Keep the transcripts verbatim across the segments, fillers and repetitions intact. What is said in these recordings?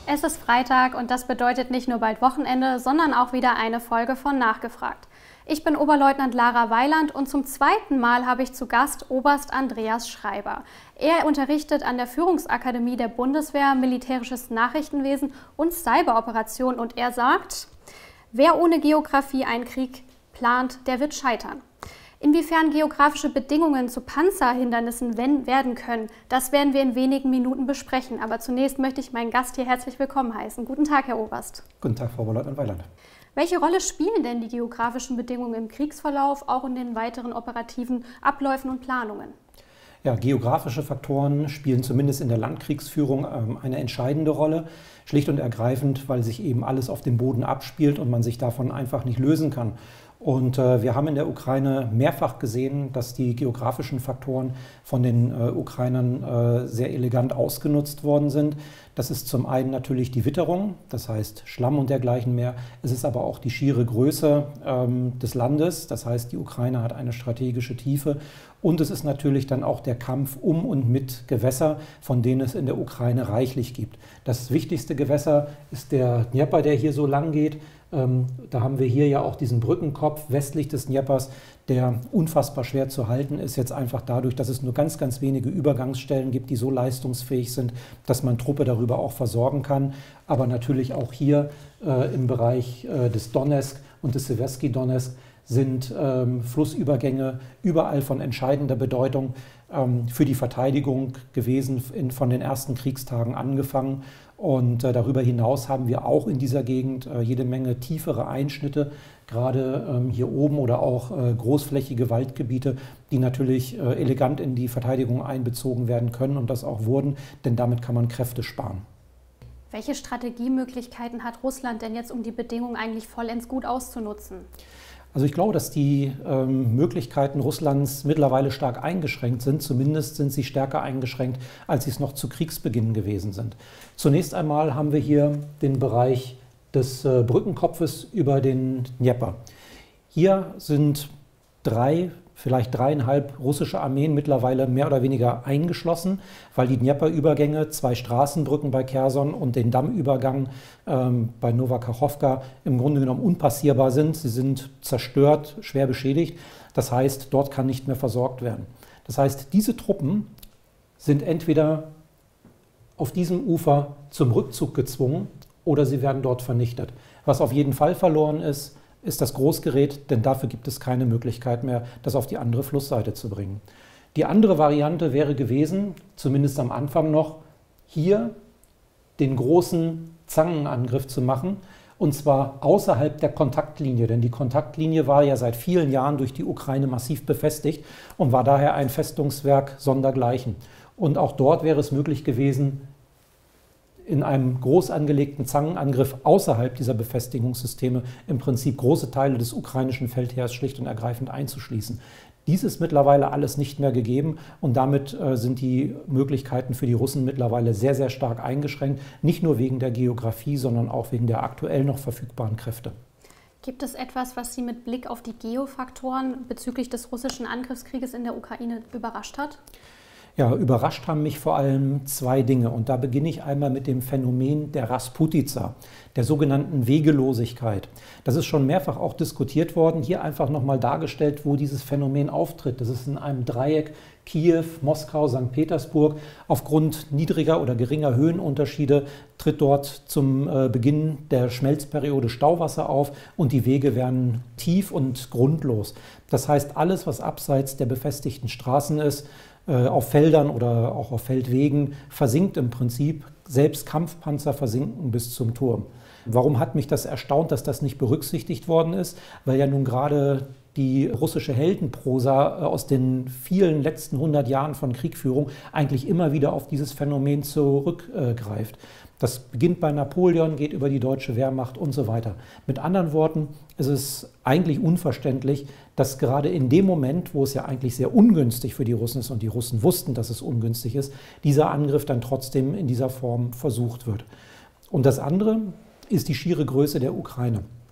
Es ist Freitag und das bedeutet nicht nur bald Wochenende, sondern auch wieder eine Folge von Nachgefragt. Ich bin Oberleutnant Lara Weiland und zum zweiten Mal habe ich zu Gast Oberst Andreas Schreiber. Er unterrichtet an der Führungsakademie der Bundeswehr Militärisches Nachrichtenwesen und Cyberoperation und er sagt, wer ohne Geografie einen Krieg plant, der wird scheitern. Inwiefern geografische Bedingungen zu Panzerhindernissen werden können, das werden wir in wenigen Minuten besprechen. Aber zunächst möchte ich meinen Gast hier herzlich willkommen heißen. Guten Tag, Herr Oberst. Guten Tag, Frau Oberleutnant Weiland. Welche Rolle spielen denn die geografischen Bedingungen im Kriegsverlauf, auch in den weiteren operativen Abläufen und Planungen? Ja, geografische Faktoren spielen zumindest in der Landkriegsführung ähm, eine entscheidende Rolle. Schlicht und ergreifend, weil sich eben alles auf dem Boden abspielt und man sich davon einfach nicht lösen kann. Und äh, wir haben in der Ukraine mehrfach gesehen, dass die geografischen Faktoren von den äh, Ukrainern äh, sehr elegant ausgenutzt worden sind. Das ist zum einen natürlich die Witterung, das heißt Schlamm und dergleichen mehr. Es ist aber auch die schiere Größe ähm, des Landes, das heißt die Ukraine hat eine strategische Tiefe. Und es ist natürlich dann auch der Kampf um und mit Gewässer, von denen es in der Ukraine reichlich gibt. Das wichtigste Gewässer ist der Dnepr, der hier so lang geht. Ähm, da haben wir hier ja auch diesen Brückenkopf westlich des Dneprs, der unfassbar schwer zu halten ist, jetzt einfach dadurch, dass es nur ganz, ganz wenige Übergangsstellen gibt, die so leistungsfähig sind, dass man Truppe darüber auch versorgen kann. Aber natürlich auch hier äh, im Bereich äh, des Donezk und des Sewerski Donezk sind ähm, Flussübergänge überall von entscheidender Bedeutung ähm, für die Verteidigung gewesen, in, von den ersten Kriegstagen angefangen. Und äh, darüber hinaus haben wir auch in dieser Gegend äh, jede Menge tiefere Einschnitte, gerade ähm, hier oben oder auch äh, großflächige Waldgebiete, die natürlich äh, elegant in die Verteidigung einbezogen werden können und das auch wurden, denn damit kann man Kräfte sparen. Welche Strategiemöglichkeiten hat Russland denn jetzt, um die Bedingungen eigentlich vollends gut auszunutzen? Also ich glaube, dass die ähm, Möglichkeiten Russlands mittlerweile stark eingeschränkt sind. Zumindest sind sie stärker eingeschränkt, als sie es noch zu Kriegsbeginn gewesen sind. Zunächst einmal haben wir hier den Bereich des äh, Brückenkopfes über den Dnepr. Hier sind drei, vielleicht dreieinhalb russische Armeen mittlerweile mehr oder weniger eingeschlossen, weil die Dnepr-Übergänge, zwei Straßenbrücken bei Cherson und den Dammübergang ähm, bei Novakachowka im Grunde genommen unpassierbar sind. Sie sind zerstört, schwer beschädigt. Das heißt, dort kann nicht mehr versorgt werden. Das heißt, diese Truppen sind entweder auf diesem Ufer zum Rückzug gezwungen oder sie werden dort vernichtet. Was auf jeden Fall verloren ist, ist das Großgerät, denn dafür gibt es keine Möglichkeit mehr, das auf die andere Flussseite zu bringen. Die andere Variante wäre gewesen, zumindest am Anfang noch, hier den großen Zangenangriff zu machen, und zwar außerhalb der Kontaktlinie, denn die Kontaktlinie war ja seit vielen Jahren durch die Ukraine massiv befestigt und war daher ein Festungswerk sondergleichen. Und auch dort wäre es möglich gewesen, in einem groß angelegten Zangenangriff außerhalb dieser Befestigungssysteme im Prinzip große Teile des ukrainischen Feldheers schlicht und ergreifend einzuschließen. Dies ist mittlerweile alles nicht mehr gegeben und damit äh, sind die Möglichkeiten für die Russen mittlerweile sehr, sehr stark eingeschränkt. Nicht nur wegen der Geografie, sondern auch wegen der aktuell noch verfügbaren Kräfte. Gibt es etwas, was Sie mit Blick auf die Geofaktoren bezüglich des russischen Angriffskrieges in der Ukraine überrascht hat? Ja, überrascht haben mich vor allem zwei Dinge. Und da beginne ich einmal mit dem Phänomen der Rasputiza, der sogenannten Wegelosigkeit. Das ist schon mehrfach auch diskutiert worden, hier einfach nochmal dargestellt, wo dieses Phänomen auftritt. Das ist in einem Dreieck Kiew, Moskau, Sankt Petersburg. Aufgrund niedriger oder geringer Höhenunterschiede tritt dort zum äh, Beginn der Schmelzperiode Stauwasser auf und die Wege werden tief und grundlos. Das heißt, alles, was abseits der befestigten Straßen ist, auf Feldern oder auch auf Feldwegen, versinkt im Prinzip. Selbst Kampfpanzer versinken bis zum Turm. Warum hat mich das erstaunt, dass das nicht berücksichtigt worden ist? Weil ja nun gerade die russische Heldenprosa aus den vielen letzten hundert Jahren von Kriegführung eigentlich immer wieder auf dieses Phänomen zurückgreift. Das beginnt bei Napoleon, geht über die deutsche Wehrmacht und so weiter. Mit anderen Worten, es ist eigentlich unverständlich, dass gerade in dem Moment, wo es ja eigentlich sehr ungünstig für die Russen ist und die Russen wussten, dass es ungünstig ist, dieser Angriff dann trotzdem in dieser Form versucht wird. Und das andere ist die schiere Größe der Ukraine.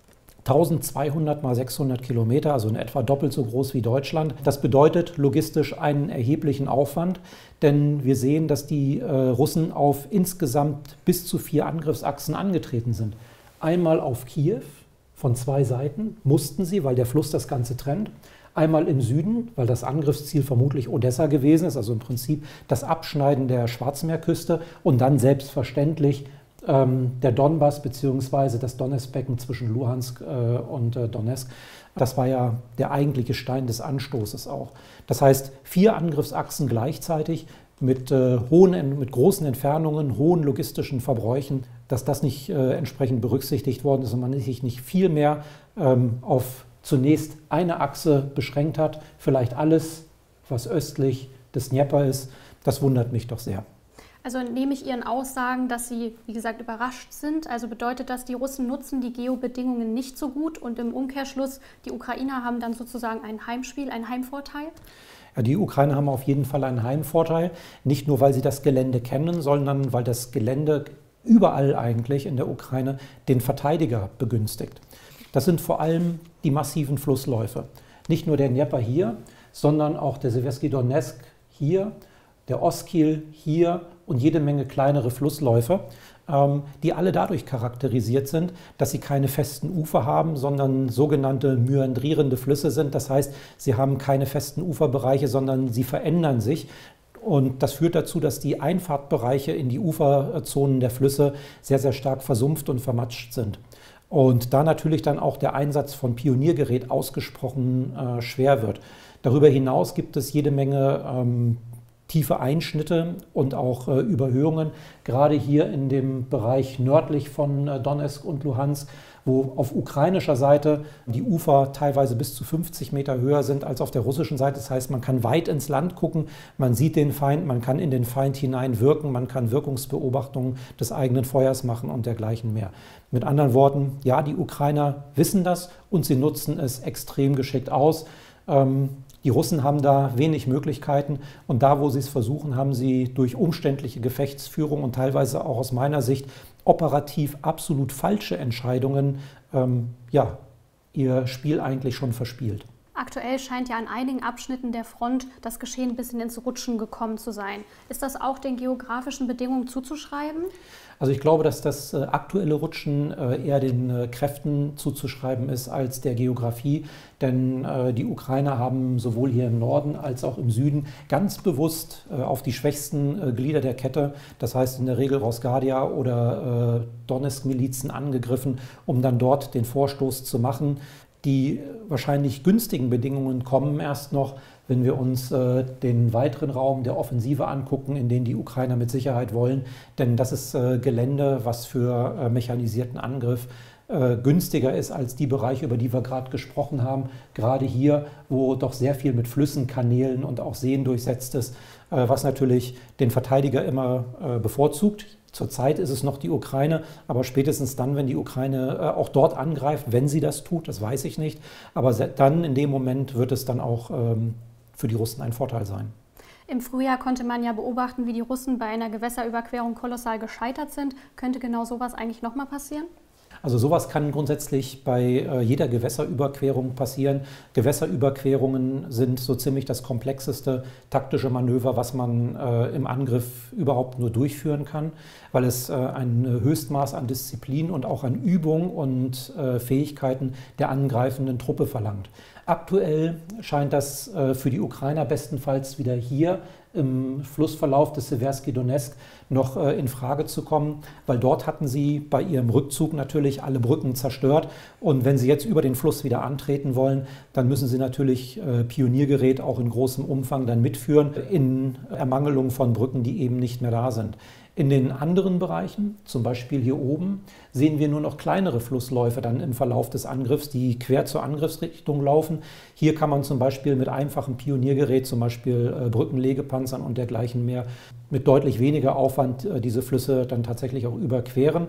eintausendzweihundert mal sechshundert Kilometer, also in etwa doppelt so groß wie Deutschland. Das bedeutet logistisch einen erheblichen Aufwand, denn wir sehen, dass die äh, Russen auf insgesamt bis zu vier Angriffsachsen angetreten sind. Einmal auf Kiew von zwei Seiten, mussten sie, weil der Fluss das Ganze trennt. Einmal im Süden, weil das Angriffsziel vermutlich Odessa gewesen ist, also im Prinzip das Abschneiden der Schwarzmeerküste, und dann selbstverständlich ähm, der Donbass bzw. das Donezbecken zwischen Luhansk äh, und äh, Donezk. Das war ja der eigentliche Stein des Anstoßes auch. Das heißt, vier Angriffsachsen gleichzeitig mit, äh, hohen, mit großen Entfernungen, hohen logistischen Verbräuchen, dass das nicht äh, entsprechend berücksichtigt worden ist und man sich nicht viel mehr ähm, auf zunächst eine Achse beschränkt hat, vielleicht alles, was östlich des Dnepr ist. Das wundert mich doch sehr. Also nehme ich Ihren Aussagen, dass Sie, wie gesagt, überrascht sind. Also bedeutet das, die Russen nutzen die Geobedingungen nicht so gut und im Umkehrschluss, die Ukrainer haben dann sozusagen ein Heimspiel, einen Heimvorteil? Ja, die Ukrainer haben auf jeden Fall einen Heimvorteil, nicht nur, weil sie das Gelände kennen, sondern weil das Gelände überall eigentlich in der Ukraine den Verteidiger begünstigt. Das sind vor allem die massiven Flussläufe. Nicht nur der Dnepr hier, sondern auch der Sewerski Donezk hier, der Oskil hier und jede Menge kleinere Flussläufe, ähm, die alle dadurch charakterisiert sind, dass sie keine festen Ufer haben, sondern sogenannte myandrierende Flüsse sind. Das heißt, sie haben keine festen Uferbereiche, sondern sie verändern sich. Und das führt dazu, dass die Einfahrtbereiche in die Uferzonen der Flüsse sehr, sehr stark versumpft und vermatscht sind. Und da natürlich dann auch der Einsatz von Pioniergerät ausgesprochen äh, schwer wird. Darüber hinaus gibt es jede Menge ähm, tiefe Einschnitte und auch äh, Überhöhungen, gerade hier in dem Bereich nördlich von äh, Donezk und Luhansk, wo auf ukrainischer Seite die Ufer teilweise bis zu fünfzig Meter höher sind als auf der russischen Seite. Das heißt, man kann weit ins Land gucken, man sieht den Feind, man kann in den Feind hinein wirken, man kann Wirkungsbeobachtungen des eigenen Feuers machen und dergleichen mehr. Mit anderen Worten, ja, die Ukrainer wissen das und sie nutzen es extrem geschickt aus. Ähm, Die Russen haben da wenig Möglichkeiten und da, wo sie es versuchen, haben sie durch umständliche Gefechtsführung und teilweise auch aus meiner Sicht operativ absolut falsche Entscheidungen ähm, ja, ihr Spiel eigentlich schon verspielt. Aktuell scheint ja an einigen Abschnitten der Front das Geschehen ein bisschen ins Rutschen gekommen zu sein. Ist das auch den geografischen Bedingungen zuzuschreiben? Also ich glaube, dass das äh, aktuelle Rutschen äh, eher den äh, Kräften zuzuschreiben ist als der Geografie. Denn äh, die Ukrainer haben sowohl hier im Norden als auch im Süden ganz bewusst äh, auf die schwächsten äh, Glieder der Kette, das heißt in der Regel Rosgadia oder äh, Donezk-Milizen angegriffen, um dann dort den Vorstoß zu machen. Die wahrscheinlich günstigen Bedingungen kommen erst noch, wenn wir uns äh, den weiteren Raum der Offensive angucken, in den die Ukrainer mit Sicherheit wollen. Denn das ist äh, Gelände, was für äh, mechanisierten Angriff äh, günstiger ist als die Bereiche, über die wir gerade gesprochen haben. Gerade hier, wo doch sehr viel mit Flüssen, Kanälen und auch Seen durchsetzt ist, äh, was natürlich den Verteidiger immer äh, bevorzugt. Zurzeit ist es noch die Ukraine, aber spätestens dann, wenn die Ukraine äh, auch dort angreift, wenn sie das tut, das weiß ich nicht, aber dann in dem Moment wird es dann auch ähm, für die Russen ein Vorteil sein. Im Frühjahr konnte man ja beobachten, wie die Russen bei einer Gewässerüberquerung kolossal gescheitert sind. Könnte genau sowas eigentlich nochmal passieren? Also sowas kann grundsätzlich bei äh, jeder Gewässerüberquerung passieren. Gewässerüberquerungen sind so ziemlich das komplexeste taktische Manöver, was man äh, im Angriff überhaupt nur durchführen kann, weil es äh, ein Höchstmaß an Disziplin und auch an Übung und äh, Fähigkeiten der angreifenden Truppe verlangt. Aktuell scheint das äh, für die Ukrainer bestenfalls wieder hier im Flussverlauf des Sewerski Donezk noch äh, in Frage zu kommen, weil dort hatten sie bei ihrem Rückzug natürlich alle Brücken zerstört und wenn sie jetzt über den Fluss wieder antreten wollen, dann müssen sie natürlich äh, Pioniergerät auch in großem Umfang dann mitführen in Ermangelung von Brücken, die eben nicht mehr da sind. In den anderen Bereichen, zum Beispiel hier oben, sehen wir nur noch kleinere Flussläufe dann im Verlauf des Angriffs, die quer zur Angriffsrichtung laufen. Hier kann man zum Beispiel mit einfachem Pioniergerät, zum Beispiel äh, Brückenlegepanzern und dergleichen mehr, mit deutlich weniger Aufwand äh, diese Flüsse dann tatsächlich auch überqueren.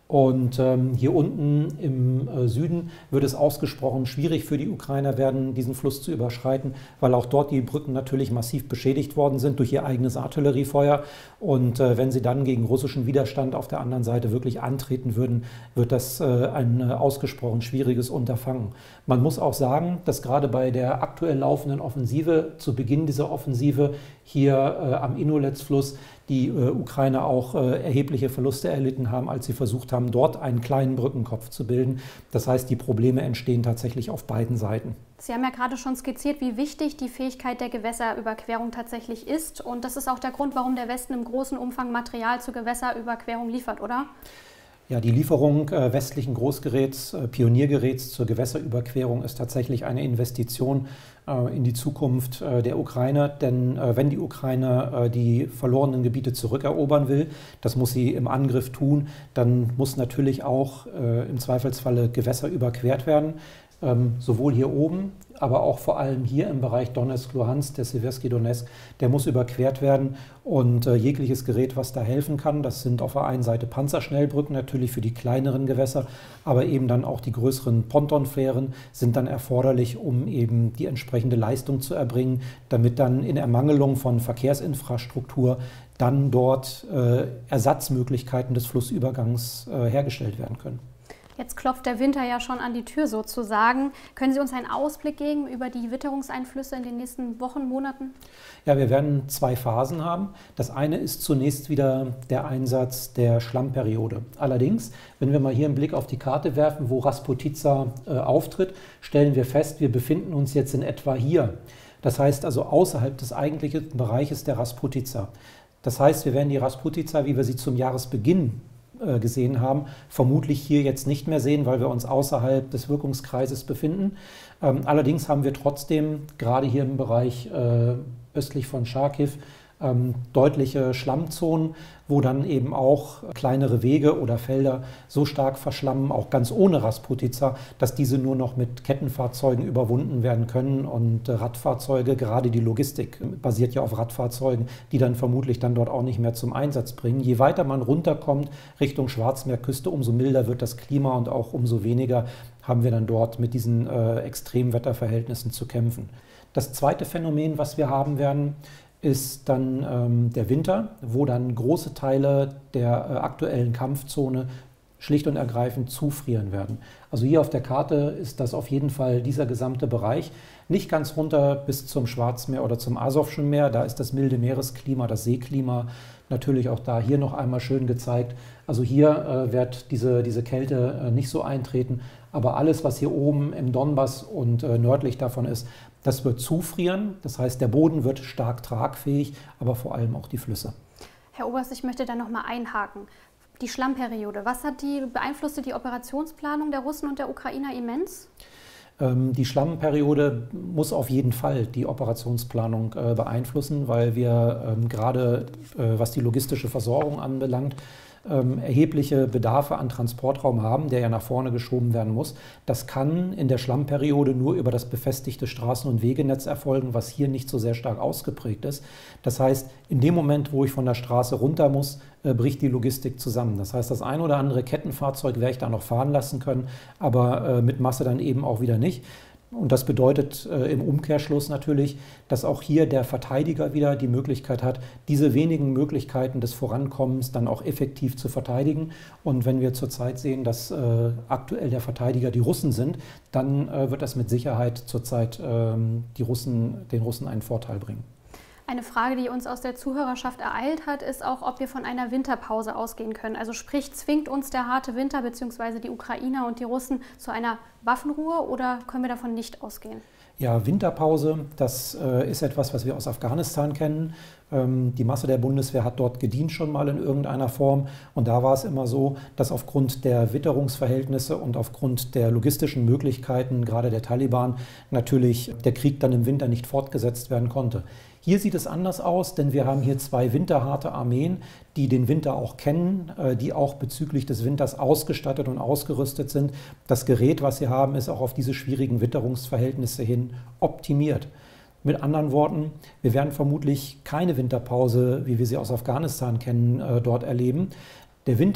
Und ähm, hier unten im äh, Süden wird es ausgesprochen schwierig für die Ukrainer werden, diesen Fluss zu überschreiten, weil auch dort die Brücken natürlich massiv beschädigt worden sind durch ihr eigenes Artilleriefeuer. Und äh, wenn sie dann gegen russischen Widerstand auf der anderen Seite wirklich antreten würden, wird das äh, ein äh, ausgesprochen schwieriges Unterfangen. Man muss auch sagen, dass gerade bei der aktuell laufenden Offensive, zu Beginn dieser Offensive hier äh, am Inolets-Fluss, die äh, Ukrainer auch äh, erhebliche Verluste erlitten haben, als sie versucht haben, dort einen kleinen Brückenkopf zu bilden. Das heißt, die Probleme entstehen tatsächlich auf beiden Seiten. Sie haben ja gerade schon skizziert, wie wichtig die Fähigkeit der Gewässerüberquerung tatsächlich ist. Und das ist auch der Grund, warum der Westen im großen Umfang Material zur Gewässerüberquerung liefert, oder? Ja, die Lieferung äh, westlichen Großgeräts, äh, Pioniergeräts zur Gewässerüberquerung ist tatsächlich eine Investition äh, in die Zukunft äh, der Ukraine. Denn äh, wenn die Ukraine äh, die verlorenen Gebiete zurückerobern will, das muss sie im Angriff tun, dann muss natürlich auch äh, im Zweifelsfalle Gewässer überquert werden. Ähm, sowohl hier oben, aber auch vor allem hier im Bereich Donetsk-Luhansk, der Sewerski Donetsk, der muss überquert werden. Und äh, jegliches Gerät, was da helfen kann, das sind auf der einen Seite Panzerschnellbrücken, natürlich für die kleineren Gewässer, aber eben dann auch die größeren Pontonfähren sind dann erforderlich, um eben die entsprechende Leistung zu erbringen, damit dann in Ermangelung von Verkehrsinfrastruktur dann dort äh, Ersatzmöglichkeiten des Flussübergangs äh, hergestellt werden können. Jetzt klopft der Winter ja schon an die Tür sozusagen. Können Sie uns einen Ausblick geben über die Witterungseinflüsse in den nächsten Wochen, Monaten? Ja, wir werden zwei Phasen haben. Das eine ist zunächst wieder der Einsatz der Schlammperiode. Allerdings, wenn wir mal hier einen Blick auf die Karte werfen, wo Rasputitsa äh, auftritt, stellen wir fest, wir befinden uns jetzt in etwa hier. Das heißt also außerhalb des eigentlichen Bereiches der Rasputitsa. Das heißt, wir werden die Rasputitsa, wie wir sie zum Jahresbeginn gesehen haben, vermutlich hier jetzt nicht mehr sehen, weil wir uns außerhalb des Wirkungskreises befinden. Ähm, allerdings haben wir trotzdem gerade hier im Bereich äh, östlich von Charkiw ähm, deutliche Schlammzonen, wo dann eben auch kleinere Wege oder Felder so stark verschlammen, auch ganz ohne Rasputitsa, dass diese nur noch mit Kettenfahrzeugen überwunden werden können und äh, Radfahrzeuge, gerade die Logistik basiert ja auf Radfahrzeugen, die dann vermutlich dann dort auch nicht mehr zum Einsatz bringen. Je weiter man runterkommt Richtung Schwarzmeerküste, umso milder wird das Klima und auch umso weniger haben wir dann dort mit diesen äh, Extremwetterverhältnissen zu kämpfen. Das zweite Phänomen, was wir haben werden, ist dann ähm, der Winter, wo dann große Teile der äh, aktuellen Kampfzone schlicht und ergreifend zufrieren werden. Also hier auf der Karte ist das auf jeden Fall dieser gesamte Bereich. Nicht ganz runter bis zum Schwarzmeer oder zum Asowschen Meer, da ist das milde Meeresklima, das Seeklima natürlich auch da hier noch einmal schön gezeigt. Also hier äh, wird diese, diese Kälte äh, nicht so eintreten, aber alles, was hier oben im Donbass und äh, nördlich davon ist, das wird zufrieren. Das heißt, der Boden wird stark tragfähig, aber vor allem auch die Flüsse. Herr Oberst, ich möchte da noch mal einhaken. Die Schlammperiode, was hat die, beeinflusste die Operationsplanung der Russen und der Ukrainer immens? Ähm, die Schlammperiode muss auf jeden Fall die Operationsplanung äh, beeinflussen, weil wir ähm, gerade, äh, was die logistische Versorgung anbelangt, ähm, erhebliche Bedarfe an Transportraum haben, der ja nach vorne geschoben werden muss. Das kann in der Schlammperiode nur über das befestigte Straßen- und Wegenetz erfolgen, was hier nicht so sehr stark ausgeprägt ist. Das heißt, in dem Moment, wo ich von der Straße runter muss, äh, bricht die Logistik zusammen. Das heißt, das ein oder andere Kettenfahrzeug werde ich da noch fahren lassen können, aber äh, mit Masse dann eben auch wieder nicht. Und das bedeutet äh, im Umkehrschluss natürlich, dass auch hier der Verteidiger wieder die Möglichkeit hat, diese wenigen Möglichkeiten des Vorankommens dann auch effektiv zu verteidigen. Und wenn wir zurzeit sehen, dass äh, aktuell der Verteidiger die Russen sind, dann äh, wird das mit Sicherheit zurzeit äh, die Russen, den Russen einen Vorteil bringen. Eine Frage, die uns aus der Zuhörerschaft ereilt hat, ist auch, ob wir von einer Winterpause ausgehen können. Also sprich, zwingt uns der harte Winter bzw. die Ukrainer und die Russen zu einer Waffenruhe oder können wir davon nicht ausgehen? Ja, Winterpause, das äh, ist etwas, was wir aus Afghanistan kennen. Ähm, die Masse der Bundeswehr hat dort gedient schon mal in irgendeiner Form. Und da war es immer so, dass aufgrund der Witterungsverhältnisse und aufgrund der logistischen Möglichkeiten, gerade der Taliban, natürlich der Krieg dann im Winter nicht fortgesetzt werden konnte. Hier sieht es anders aus, denn wir haben hier zwei winterharte Armeen, die den Winter auch kennen, die auch bezüglich des Winters ausgestattet und ausgerüstet sind. Das Gerät, was sie haben, ist auch auf diese schwierigen Witterungsverhältnisse hin optimiert. Mit anderen Worten, wir werden vermutlich keine Winterpause, wie wir sie aus Afghanistan kennen, dort erleben. Der Winter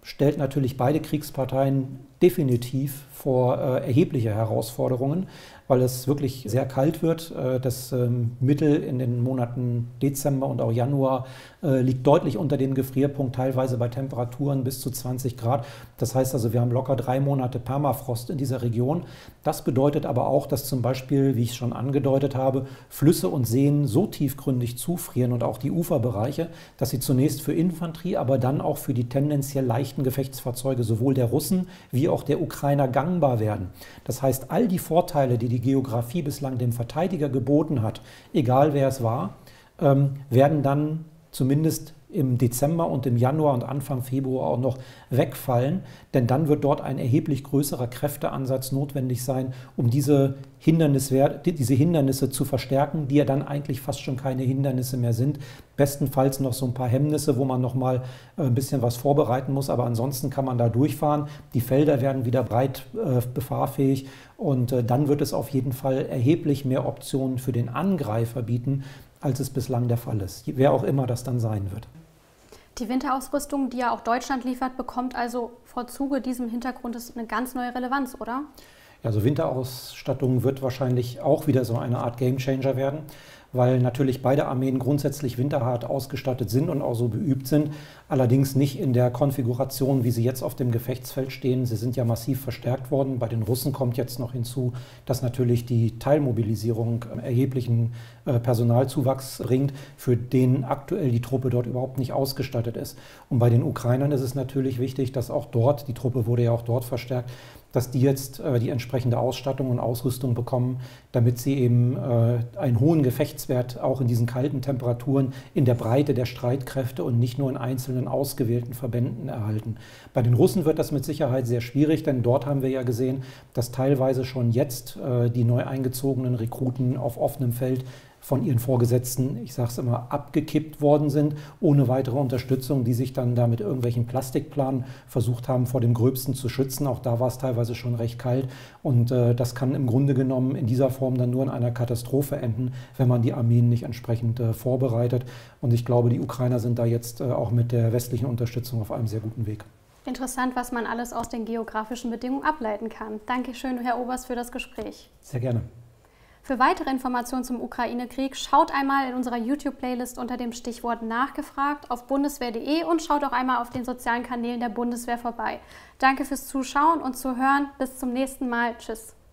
stellt natürlich beide Kriegsparteien definitiv vor äh, erhebliche Herausforderungen, weil es wirklich sehr kalt wird. Äh, das ähm, Mittel in den Monaten Dezember und auch Januar äh, liegt deutlich unter dem Gefrierpunkt, teilweise bei Temperaturen bis zu zwanzig Grad. Das heißt also, wir haben locker drei Monate Permafrost in dieser Region. Das bedeutet aber auch, dass zum Beispiel, wie ich schon angedeutet habe, Flüsse und Seen so tiefgründig zufrieren und auch die Uferbereiche, dass sie zunächst für Infanterie, aber dann auch für die tendenziell leichten Gefechtsfahrzeuge sowohl der Russen wie auch der Ukrainer gangbar werden. Das heißt, all die Vorteile, die die Geografie bislang dem Verteidiger geboten hat, egal wer es war, ähm, werden dann zumindest im Dezember und im Januar und Anfang Februar auch noch wegfallen, denn dann wird dort ein erheblich größerer Kräfteansatz notwendig sein, um diese, Hindernis, diese Hindernisse zu verstärken, die ja dann eigentlich fast schon keine Hindernisse mehr sind. Bestenfalls noch so ein paar Hemmnisse, wo man noch mal ein bisschen was vorbereiten muss, aber ansonsten kann man da durchfahren. Die Felder werden wieder breit äh, befahrfähig und äh, dann wird es auf jeden Fall erheblich mehr Optionen für den Angreifer bieten, als es bislang der Fall ist, wer auch immer das dann sein wird. Die Winterausrüstung, die ja auch Deutschland liefert, bekommt also vor Zuge diesem Hintergrund eine ganz neue Relevanz, oder? Also Winterausstattung wird wahrscheinlich auch wieder so eine Art Gamechanger werden, weil natürlich beide Armeen grundsätzlich winterhart ausgestattet sind und auch so beübt sind, allerdings nicht in der Konfiguration, wie sie jetzt auf dem Gefechtsfeld stehen. Sie sind ja massiv verstärkt worden. Bei den Russen kommt jetzt noch hinzu, dass natürlich die Teilmobilisierung erheblichen äh, Personalzuwachs bringt, für den aktuell die Truppe dort überhaupt nicht ausgestattet ist. Und bei den Ukrainern ist es natürlich wichtig, dass auch dort, die Truppe wurde ja auch dort verstärkt, dass die jetzt äh, die entsprechende Ausstattung und Ausrüstung bekommen, damit sie eben äh, einen hohen Gefechtswert auch in diesen kalten Temperaturen in der Breite der Streitkräfte und nicht nur in einzelnen ausgewählten Verbänden erhalten. Bei den Russen wird das mit Sicherheit sehr schwierig, denn dort haben wir ja gesehen, dass teilweise schon jetzt äh, die neu eingezogenen Rekruten auf offenem Feld von ihren Vorgesetzten, ich sage es immer, abgekippt worden sind, ohne weitere Unterstützung, die sich dann da mit irgendwelchen Plastikplanen versucht haben, vor dem Gröbsten zu schützen. Auch da war es teilweise schon recht kalt und äh, das kann im Grunde genommen in dieser Form dann nur in einer Katastrophe enden, wenn man die Armeen nicht entsprechend äh, vorbereitet. Und ich glaube, die Ukrainer sind da jetzt äh, auch mit der westlichen Unterstützung auf einem sehr guten Weg. Interessant, was man alles aus den geografischen Bedingungen ableiten kann. Dankeschön, Herr Oberst, für das Gespräch. Sehr gerne. Für weitere Informationen zum Ukraine-Krieg schaut einmal in unserer YouTube-Playlist unter dem Stichwort Nachgefragt auf bundeswehr punkt de und schaut auch einmal auf den sozialen Kanälen der Bundeswehr vorbei. Danke fürs Zuschauen und Zuhören. Bis zum nächsten Mal. Tschüss.